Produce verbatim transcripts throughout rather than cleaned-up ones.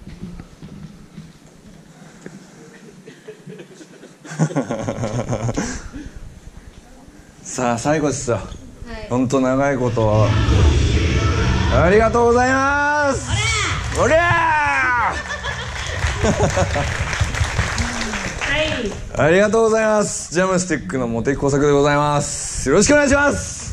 さあ最後ですよ、はい、ほんと長いことありがとうございます。おりゃーありがとうございます。ジャムスティックの茂木耕作でございます。よろしくお願いします。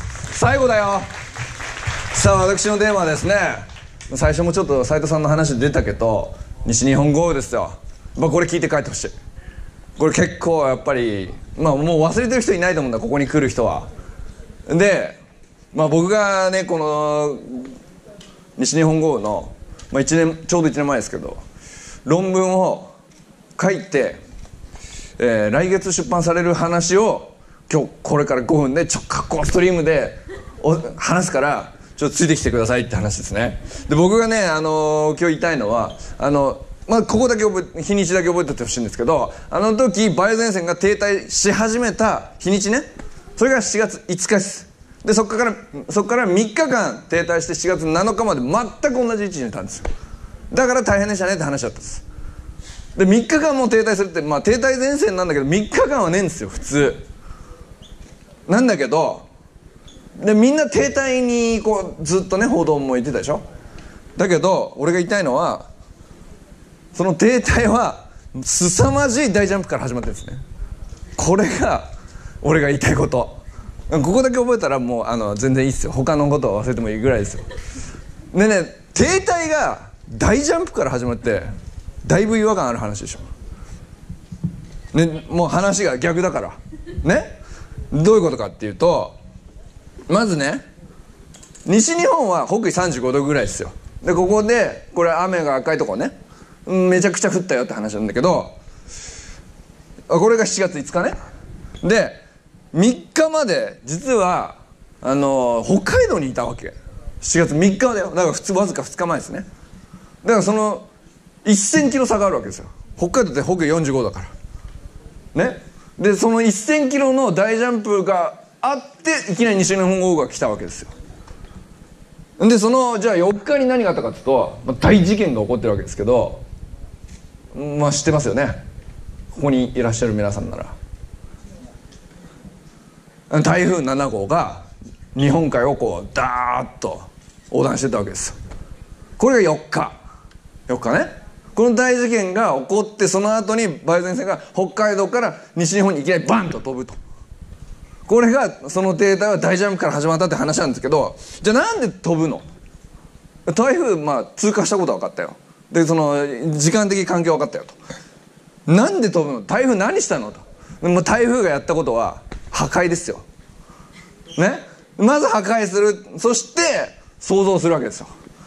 最後だよ。さあ私のテーマはですね、最初もちょっと斉藤さんの話で出たけど西日本豪雨ですよ。まあこれ聞いて帰ってほしい。これ結構やっぱりまあもう忘れてる人いないと思うんだ、ここに来る人は。でまあ僕がねこの西日本豪雨の、まあ、いちねんちょうどいちねんまえですけど論文を書いて、えー、来月出版される話を今日これからごふんでちょっとこうストリームで話すからちょっとついてきてくださいって話ですね。で僕がね、あのー、今日言いたいのはあのまあ、ここだけ覚え日にちだけ覚えておいてほしいんですけど、あの時梅雨前線が停滞し始めた日にちね、それがしちがついつかです。でそこからそこからみっかかん停滞してしちがつなのかまで全く同じ位置にいたんですよ。だから大変でしたねって話だったんです。でみっかかんも停滞するって、まあ、停滞前線なんだけどみっかかんはねえんですよ普通なんだけど、でみんな停滞にこうずっとね報道も言ってたでしょ。だけど俺が言いたいのはその停滞は凄まじい大ジャンプから始まってるんですね。これが俺が言いたいこと。ここだけ覚えたらもうあの全然いいですよ。他のことは忘れてもいいぐらいですよ。でね、停滞が大ジャンプから始まってだいぶ違和感ある話でしょ、ね、もう話が逆だからね。どういうことかっていうと、まずね西日本は北緯さんじゅうごどぐらいですよ。でここでこれ雨が赤いとこねめちゃくちゃ降ったよって話なんだけど、これがしちがついつかね。でみっかまで実はあの北海道にいたわけ。しちがつみっかだよ。だから普通わずかふつかまえですね。だからそのせんキロ差があるわけですよ。北海道って北緯よんじゅうごだからね。でそのせんキロの大ジャンプがあっていきなり西日本豪雨が来たわけですよ。でそのじゃあよっかに何があったかっていうと、まあ、大事件が起こってるわけですけど、まあ知ってますよね、ここにいらっしゃる皆さんなら。台風ななごうが日本海をこうダーッと横断してたわけですよ。これがよっかよっかね。この大事件が起こってその後に梅雨前線が北海道から西日本にいきなりバンと飛ぶと。これがその停滞は大ジャンプから始まったって話なんですけど、じゃあなんで飛ぶの。台風まあ通過したことは分かったよ。でその時間的環境分かったよと。なんで飛ぶの、台風何したのと。もう台風がやったことは破壊ですよね。まず破壊する、そして想像するわけですよ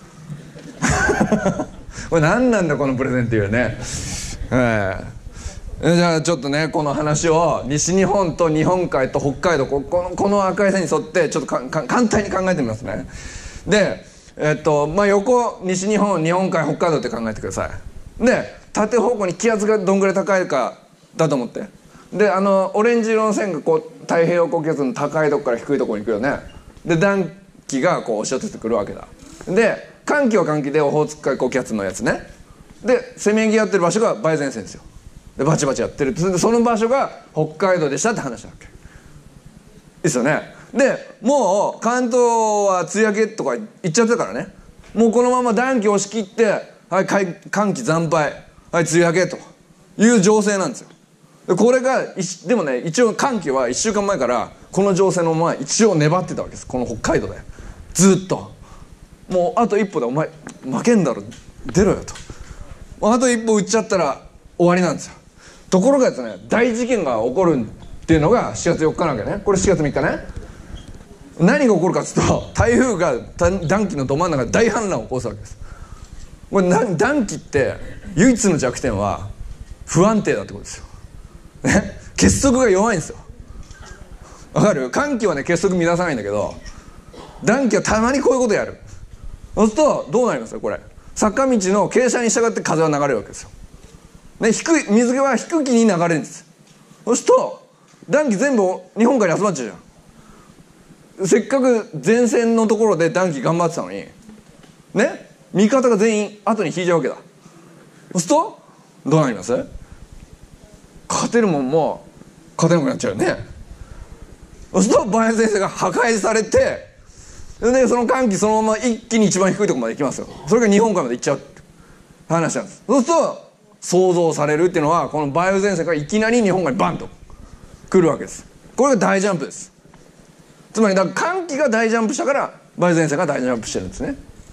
これ何なんだこのプレゼンっていうね、えー、じゃあちょっとねこの話を西日本と日本海と北海道 こ, こ, のこの赤い線に沿ってちょっとかか簡単に考えてみますね。でえっとまあ横西日本日本海北海道って考えてください。で縦方向に気圧がどんぐらい高いかだと思って、であのオレンジ色の線がこう太平洋高気圧の高いとこから低いとこに行くよね。で暖気がこう押し寄せてくるわけだ。で寒気は寒気でオホーツク海高気圧のやつね。でせめぎ合ってる場所が梅雨前線ですよ。でバチバチやってる。その場所が北海道でしたって話なわけ。いいですよね。でもう関東は梅雨明けとか言っちゃってたからね。もうこのまま暖気押し切ってはい寒気惨敗はい梅雨明けという情勢なんですよ。でこれがでもね一応寒気はいっしゅうかんまえからこの情勢のまま一応粘ってたわけです。この北海道でずっともうあと一歩でお前負けんだろ出ろよと、あと一歩打っちゃったら終わりなんですよ。ところがですね大事件が起こるっていうのがしがつよっかなわけね。これしがつみっかね。何が起こるかっていうと台風が暖気のど真ん中で大氾濫を起こすわけです。これ暖気って唯一の弱点は不安定だってことですよ、ね、結束が弱いんですよ。わかる？寒気はね結束乱さないんだけど暖気はたまにこういうことやる。そうするとどうなりますか。これ坂道の傾斜に従って風は流れるわけですよ、ね、低い水は低気に流れるんです。そうすると暖気全部日本海に集まっちゃうじゃん。せっかく前線のところで暖気頑張ってたのにね、味方が全員後に引いちゃうわけだ。 そうするとどうなります？勝てるもんも勝てなくなっちゃうよね。そうすると梅雨前線が破壊されて、でその寒気そのまま一気に一番低いところまで行きますよ。それが日本海まで行っちゃうって話なんです。そうすると想像されるっていうのは、この梅雨前線がいきなり日本海にバンと来るわけです。これが大ジャンプです。つまりだから寒気が大ジャンプしたから梅雨前線が大ジャンプしてるんですね。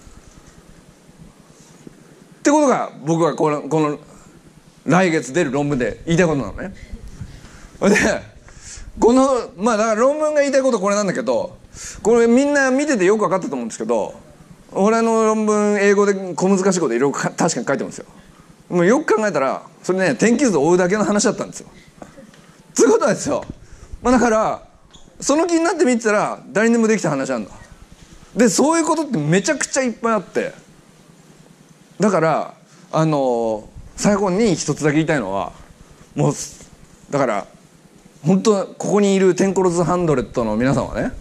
ってことが僕がこの、この来月出る論文で言いたいことなのね。でこのまあだから論文が言いたいことはこれなんだけど、これみんな見ててよく分かったと思うんですけど、俺の論文英語で小難しいこといろいろ確かに書いてますよ。もうよく考えたらそれね、天気図を追うだけの話だったんですよ。そういうことなんですよ。まあ、だからその気になって見てたら誰にでもできた話なんだ。でそういうことってめちゃくちゃいっぱいあって、だからあの最後に一つだけ言いたいのは、もうだから本当ここにいるテンコロズハンドレットの皆さんはね、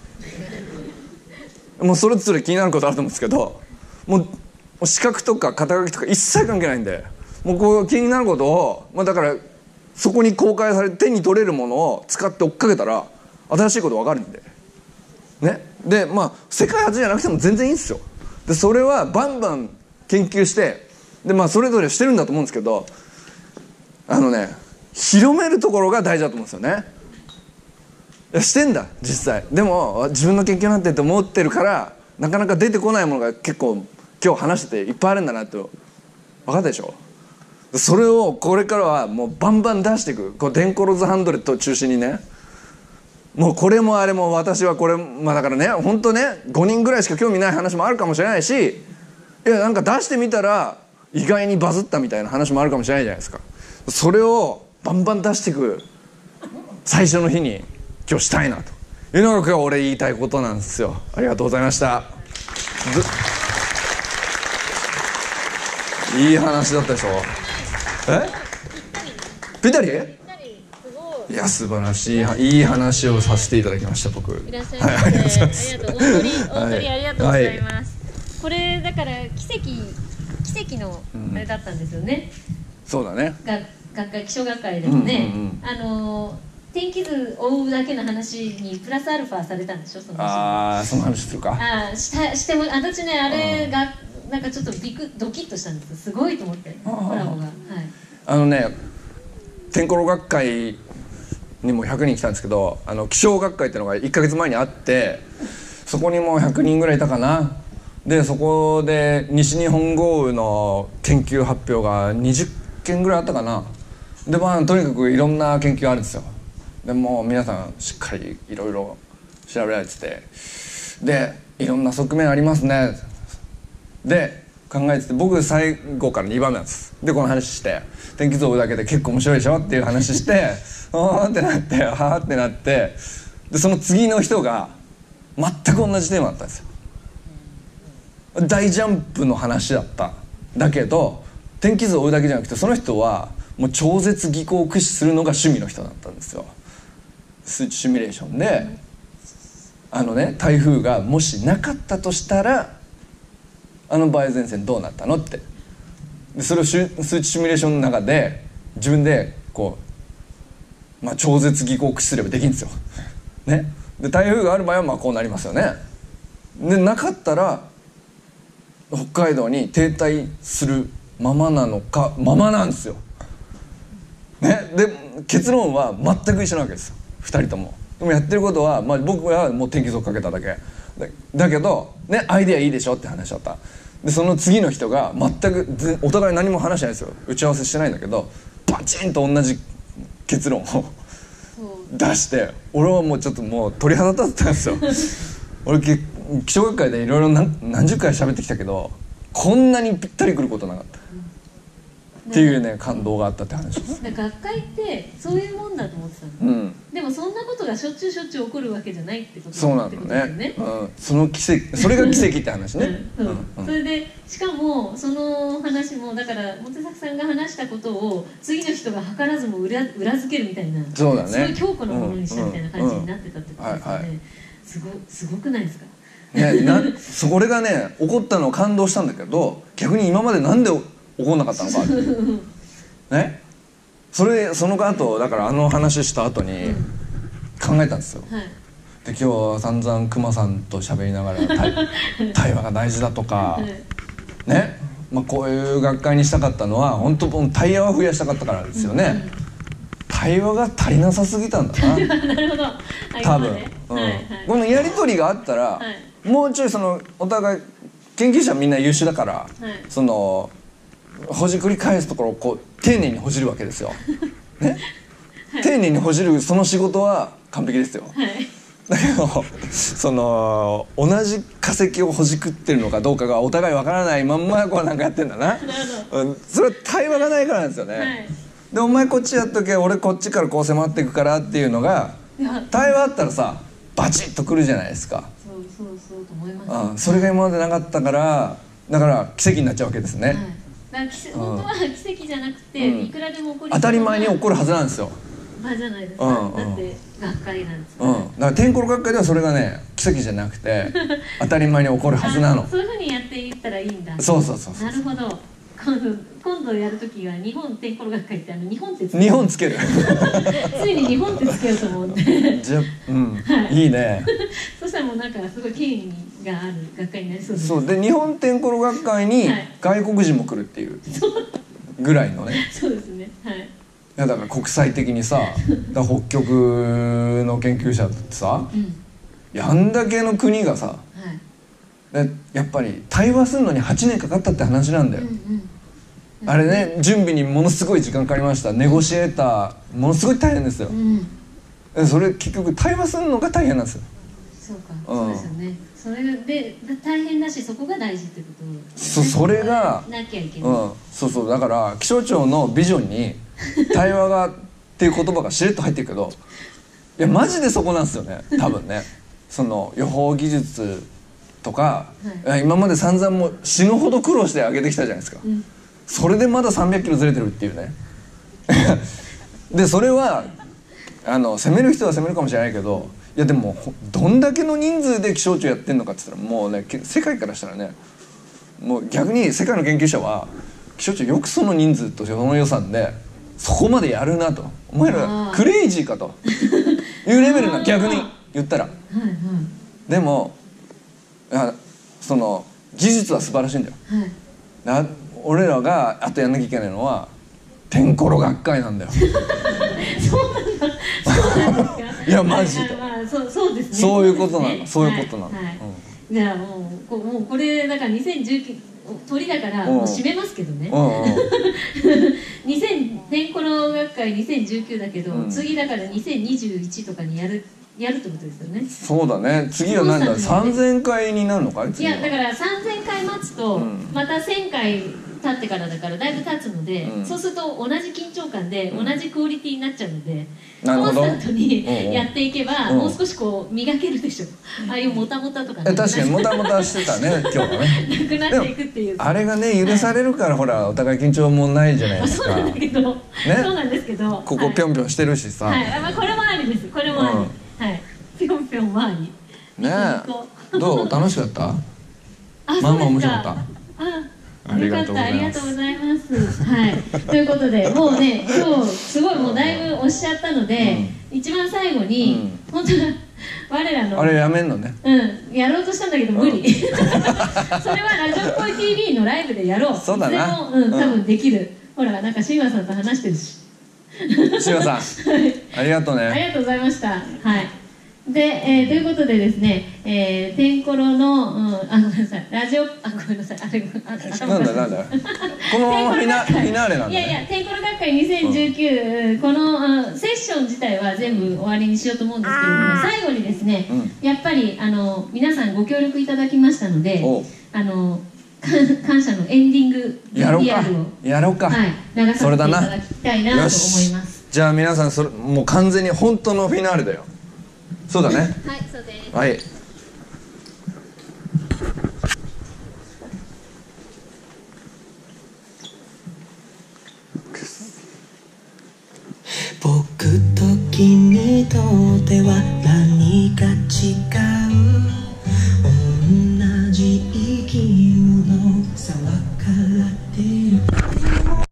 もうそれぞれ気になることあると思うんですけど、もう視覚とか肩書きとか一切関係ないんで、もうこう気になることを、まあ、だからそこに公開されて手に取れるものを使って追っかけたら新しいこと分かるんでね。でまあ世界初じゃなくても全然いいんですよ。でそれはバンバン研究して、でまあそれぞれしてるんだと思うんですけど、あのね広めるところが大事だと思うんですよね。いやしてんだ実際。でも自分の研究なんてって思ってるからなかなか出てこないものが結構今日話してていっぱいあるんだなって分かったでしょ。それをこれからはもうバンバン出していく。こうデンコロズハンドレットを中心にね、もうこれもあれも私はこれ、まあだからね本当ねごにんぐらいしか興味ない話もあるかもしれないし、いやなんか出してみたら意外にバズったみたいな話もあるかもしれないじゃないですか。それをバンバン出していく最初の日に今日したいなというのが今日俺言いたいことなんですよ。ありがとうございました。いい話だったでしょ。えぴったり？いや素晴らしいいい話をさせていただきました。僕いらっしゃいませ、はい、ありがとうございます。本当に本当にありがとうございます、はい、これだから奇跡奇跡のあれだったんですよね、 うん、そうだね。 が学会気象学会でもね、うんうんうん、あの天気図追うだけの話にプラスアルファされたんでしょ。その話ああその話するか。 あしたしても私ねあれがなんかちょっとビクドキッとしたんです。すごいと思ってコラボが、はい、 あのね天候学会にもひゃくにん来たんですけど、あの気象学会っていうのがいっかげつまえにあって、そこにもひゃくにんぐらいいたかな。でそこで西日本豪雨の研究発表がにじゅっけんぐらいあったかな。でまあとにかくいろんな研究あるんですよ。でもう皆さんしっかりいろいろ調べられてて、でいろんな側面ありますねで考えてて、僕最後からにばんめなんです。でこの話して天気図を追うだけで結構面白いでしょっていう話してあーってなってはーってなって、でその次の人が全く同じテーマだったんですよ。大ジャンプの話だっただけど天気図を追うだけじゃなくて、その人はもう超絶技巧を駆使するのが趣味の人だったんですよ。数値シミュレーションであのね台風がもしなかったとしたらあの梅雨前線どうなったのって、でそれを数値シミュレーションの中で自分でこう、まあ、超絶技巧を駆使すればできるんですよ、ね、で台風がある場合はまあこうなりますよね。でなかったら北海道に停滞するままなのかままなんですよ、ね、で結論は全く一緒なわけですよふたりとも。でもやってることは、まあ、僕はもう天気図をかけただけ だ, だけど、ね、アイデアいいでしょって話だった。でその次の人が全くお互い何も話してないですよ。打ち合わせしてないんだけどバチンと同じ結論を出して、俺はもうちょっともう鳥肌立ってたんですよ俺気象学会でいろいろ何十回喋ってきたけどこんなにぴったりくることなかった、うん、っていうね感動があったって話です。 学会ってそういうもんだと思ってたの、うん、でもそんなことがしょっちゅうしょっちゅう起こるわけじゃないってことそうなのね、うん、その奇跡それが奇跡って話ねうん、うんうん、それでしかもその話もだから本崎さんが話したことを次の人が図らずも 裏, 裏付けるみたいな、 そうだね、 すごい強固なものにしたみたいな感じになってたってことですよね。すごすごくないですかね、 なそれがね起こったのを感動したんだけど、逆に今までなんで怒んなかったのかね。それその後だからあの話した後に考えたんですよ、はい、で今日は散々クマさんと喋りながら対, 対話が大事だとか、はい、ね、まあ、こういう学会にしたかったのは本当対話を増やしたかったからですよね、うんうん、対話が足りなさすぎたんだななるほど、 多分、うん、はいはい、このやり取りがあったら、はい、もうちょいそのお互い研究者みんな優秀だから、はい、そのほじくり返すところをこう丁寧にほじるわけですよ、ね、はい、丁寧にほじるその仕事は完璧ですよ、はい、だけどその同じ化石をほじくってるのかどうかがお互いわからないまんまこうなんかやってんだなそれは対話がないからなんですよね、はい、でお前こっちやっとけ俺こっちからこう迫っていくからっていうのが対話あったらさバチッとくるじゃないですか。 そうそうそうと思います、 うん、それが今までなかったからだから奇跡になっちゃうわけですね、はい、 だから奇跡、本当は奇跡じゃなくて、うん、いくらでも起こり当たり前に起こるはずなんですよ。 まあじゃないですか、うんうん、だって学会なんですから、うん、だから天候学会ではそれがね奇跡じゃなくて当たり前に起こるはずなのそういうふうにやっていったらいいんだ。 そうそうそうそう、 なるほど。今度今度やるときは日本天候学会ってあの日本ってつける日本つけるついに日本ってつけようと思ってじゃ、うん、はい、いいねそしたらもうなんかすごい権威がある学会になりそうです。 そうで日本天候学会に外国人も来るっていうぐらいのね、はい、 そうですね、はい、いやだから国際的にさだ北極の研究者ってさ、うん、やんだけの国がさ、はい、でやっぱり対話するのにはちねんかかったって話なんだよ、うんうん、あれね準備にものすごい時間かかりました。ネゴシエーターものすごい大変ですよ、うん、それ結局対話するのが大変なんですよ。 そうか、うん、そうですよね。それで大変だしそこが大事ってこと、ね、 そ, それがなきゃいけない、 うん、そうそうだから気象庁のビジョンに対話がっていう言葉がしれっと入ってるけどいやマジでそこなんですよね多分ねその予報技術とか、はい、今まで散々もう死ぬほど苦労して上げてきたじゃないですか、うん、それでまださんびゃくキロずれてるっていうねでそれはあの攻める人は攻めるかもしれないけどいやでもどんだけの人数で気象庁やってんのかって言ったらもうね世界からしたらねもう逆に世界の研究者は気象庁よくその人数とその予算でそこまでやるなとお前らクレイジーかというレベルな逆に言ったら、はいはい、でもあその技術は素晴らしいんだよ、はい、だ俺らがあとやんなきゃいけないのは天候学会なんだよそうなんだそうなんですかいやマジで、 まあ、そう、そうですねそういうことなのそういうことなの、はいはい、 うん、じゃあもうこもうこれだからにせんじゅうきゅう鳥だからもう締めますけどね、にせん天候学会にせんじゅうきゅうだけど、うん、次だからにせんにじゅういちとかにやるやるってことですよね。 そうだね。次は何ださんぜんかいになるのかい。 いやだからさんぜんかい待つと、うん、またせんかい経ってからだからだいぶ経つので、うん、そうすると同じ緊張感で同じクオリティになっちゃうので、うん、コンスタントにやっていけば、うん、もう少しこう磨けるでしょ、うん、ああいうモタモタとか、ね、 確かにモタモタしてたね今日はねなくなっていくっていうあれがね許されるから、はい、ほらお互い緊張もないじゃないですか。 そうなんだけど、ね、そうなんですけどここぴょんぴょんしてるしさ、 はいはい、まあ、これもありですこれもあり、うん、はいぴょんぴょん周りねえどう楽しかった？ あ、 まあまあ面白かった。 あありがとうございます。ありがとうございます。はい。ということで、もうね、今日すごいもうだいぶおっしゃったので、うん、一番最後に、うん、本当は我らのあれやめんのね。 うん、やろうとしたんだけど無理。うん、それはラジオっぽい ティービー のライブでやろう。 そうだな。 いつでも、うん、多分できる。うん、ほらなんかシーマさんと話してるし。 シーマさん、はい、ありがとうね。 ありがとうございました。はい。で、えー、ということでですね、えー、天コロの、うん、あ、ごめんなさい、ラジオ、あ、ごめんなさい、あれ、あ、頭なんだなんだこのままフィナ、フィナーレなんだ、ね、 いやいや、天コロ学会にせんじゅうきゅう、うん、このあセッション自体は全部終わりにしようと思うんですけれども、最後にですね、うん、やっぱり、あの、皆さんご協力いただきましたので、あの、感謝のエンディング ブイティーアール をやろうか、 はい、流させていただきたいなと思います。 じゃあ皆さんそれ、もう完全に本当のフィナーレだよ。そうだね。 はい、そうです。 はい。 僕と君とでは何か違う同じ生き物さわかるって